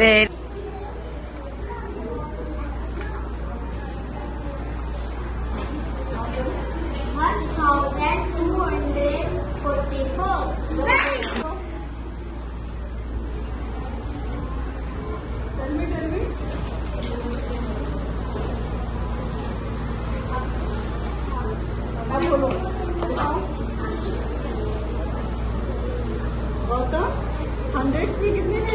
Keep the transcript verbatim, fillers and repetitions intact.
Very one thousand two hundred forty-four. Tell me, tell me. अब बोलो बताओ Gautam hundreds की कितने